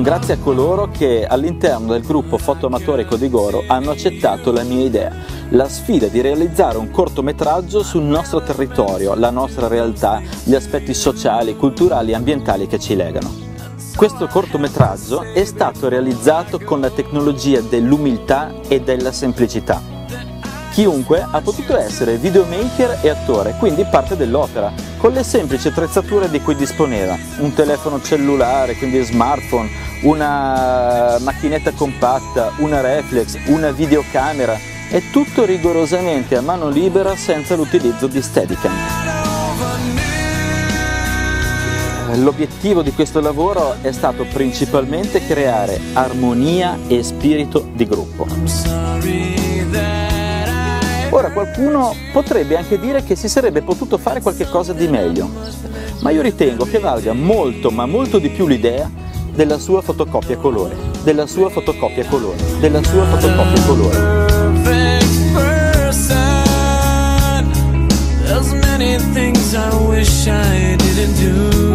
un grazie a coloro che all'interno del gruppo Fotoamatori Codigoro hanno accettato la mia idea, la sfida di realizzare un cortometraggio sul nostro territorio, la nostra realtà, gli aspetti sociali, culturali e ambientali che ci legano. Questo cortometraggio è stato realizzato con la tecnologia dell'umiltà e della semplicità. Chiunque ha potuto essere videomaker e attore, quindi parte dell'opera, con le semplici attrezzature di cui disponeva. Un telefono cellulare, quindi smartphone, una macchinetta compatta, una reflex, una videocamera, e tutto rigorosamente a mano libera senza l'utilizzo di Steadicam. L'obiettivo di questo lavoro è stato principalmente creare armonia e spirito di gruppo. Ora qualcuno potrebbe anche dire che si sarebbe potuto fare qualche cosa di meglio, ma io ritengo che valga molto ma molto di più l'idea della sua fotocopia colore, della sua fotocopia colore, della sua fotocopia colore. There's many things I wish I didn't do.